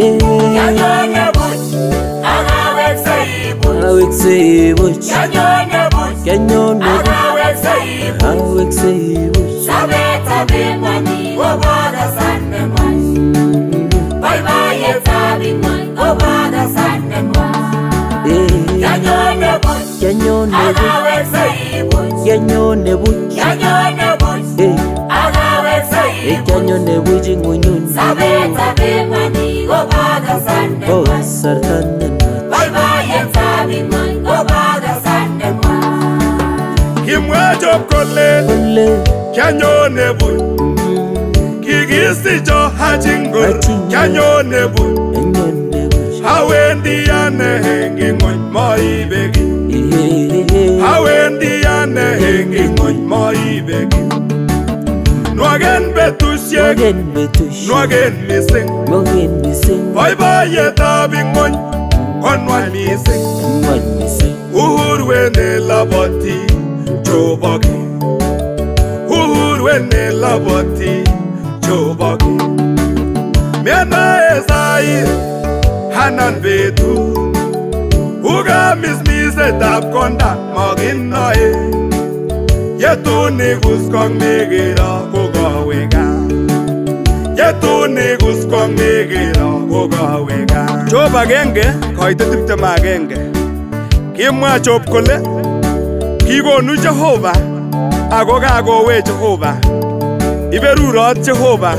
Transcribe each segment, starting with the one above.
Kyanyone buch agawekse ibuch awekse ibuch Kyanyone buch Kyanyone agawekse ibuch awekse ibuch Sabeta bimani obada sande mwan Bye bye tabimani obada sande mwan Kyanyone buch Kyanyone agawekse ibuch Kyanyone buch Kyanyone buch agawekse ibuch Kyanyone buch ngunyun Sabeta bimani obada sande oh mwan sarkane Bye bye tabimani obada sande mwan Kimwachop kole ole Kyanyone buch Kikisicho hachingor Kyanyone buch Kyanyone buch Hawendi ane hengi ngony moibeki Hawendi ane hengi ngony moibeki Nwagen betusiek Nwagen mising Boiboiyetab ingony konwany mising Uhuru wene laboti chobaki Uhuru wene laboti chobaki Miana esai hanan betu Uga mismisetab konda maginoe Yetuni guskong megera kogawega Yetuni guskong megera kogawega Chob agenge koite 21 Kimwa Job kole kigonu Jehova ako kakowe Jehova Iberurot Jehova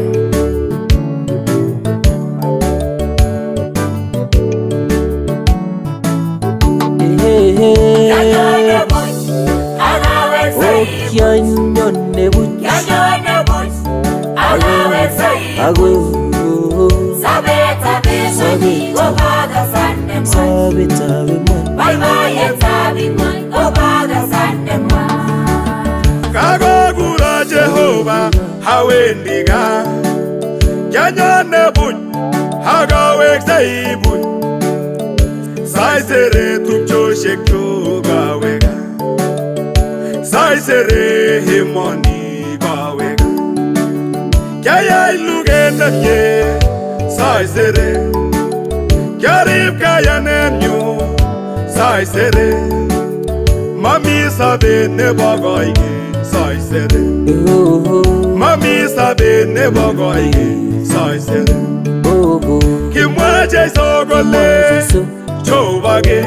Kyanyone buch agawekse ibuch Kyanyone buch Kyanyone buch agawekse ibuch Sabeta bimani obada sande mwan Sabeta bimani Bye bye tabimani obada sande mwan Kagokuro Jehova hawendiga Kyanyone buch agawekse ibuch Saisere tupchoshek chogawega Saisere himoni gawega Kyayai lugendanye Saisere Kyarib kayanenyu Saisere Mami sabe nebogoige Saisere Mami sabe nebogoige Saisere Kimwa Jesu kole Chobage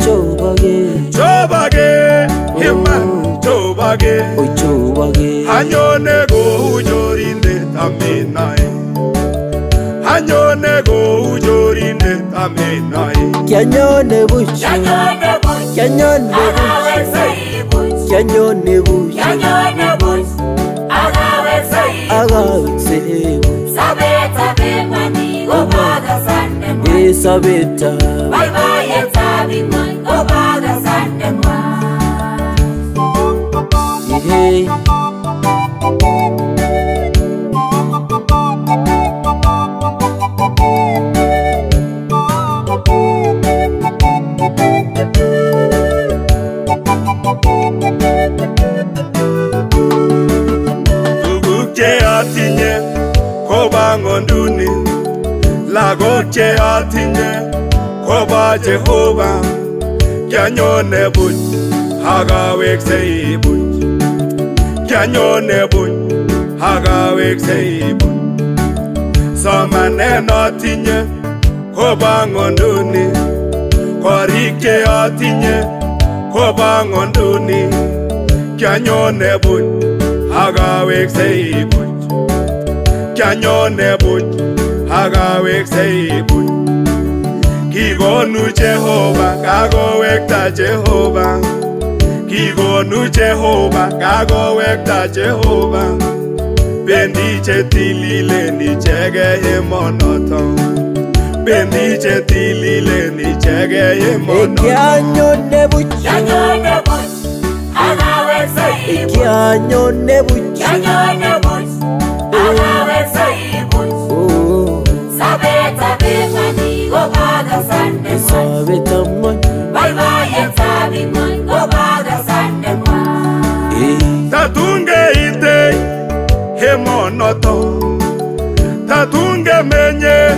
Himan Chobage Hanyone go ujorinde taminae Hanyone go ujorinde taminae Kyanyone buch Kyanyone buch Kyanyone agawekse ibuch Kyanyone buch Kyanyone buch agawekse ibuch agawekse ibuch Sabeta bimani obada sande mwan Sabeta Bye bye tabimani obada sande mwan Tuguk che atinye koba ngonduni Lagok che atinye koba Jehova Kyanyone buch agawekse ibuch Kyanyone buch agawekse ibuch Somanet atinye koba ngonduni Korik che atinye koba ngonduni Kyanyone buch agawekse ibuch Kyanyone buch agawekse ibuch Kigonu Jehova kagowekta Jehova Kigonu Jehova kagowekta Jehova Bendi chetililen ichege yemonoton Bendi chetililen ichege yemonoton Kyanyone buch Kyanyone buch agawekse ibuch Kyanyone buch Kyanyone buch agawekse ibuch Sabeta bimani obada sande mwan Sabeta mwan Bye bye tabimani obada sande mwan Tatunge ite hemonoton Tatunge menye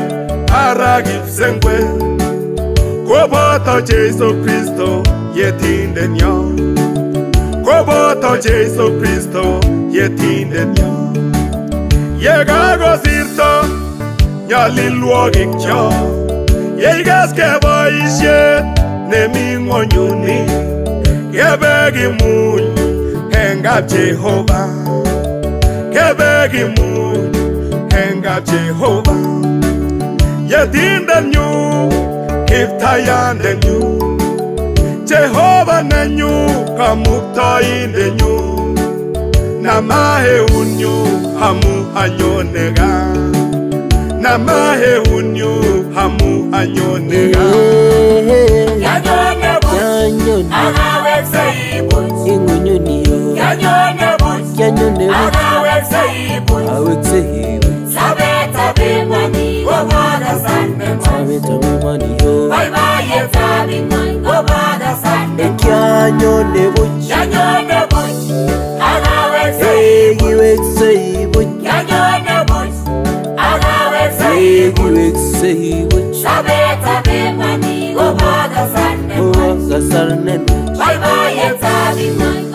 Aragipsengwe Koboto Jesu Kristo Yetinde nyo Koboto Jesu Kristo Yetinde nyo Yegago sirto Nyalilwogik cho Yegas keboishe Nemi ngonyuni Kebegi muny Hengab Jehova Kebegi muny Hengab Jehova Yetinde nyo Kiftayande nyo Jehova nenyu kamukta inde nyu Namahe unyu hamu anyonega Namahe unyu hamu anyonega Yanyone buch Agawekse ibuch Ingunyuni yo Yanyone buch Yanyone buch Agawekse ibuch Awekse ibuch Sabeta bimani Gobaga sande Sabeta bimani yo Bye bye yeta bimani Gobaga sande Yanyone buch Yanyone buch Agawekse Awekse ibuch Yanyone buch Agawekse Awekse ibuch Sabeta bimani Gobaga sande Gobaga sande Bye bye yeta bimani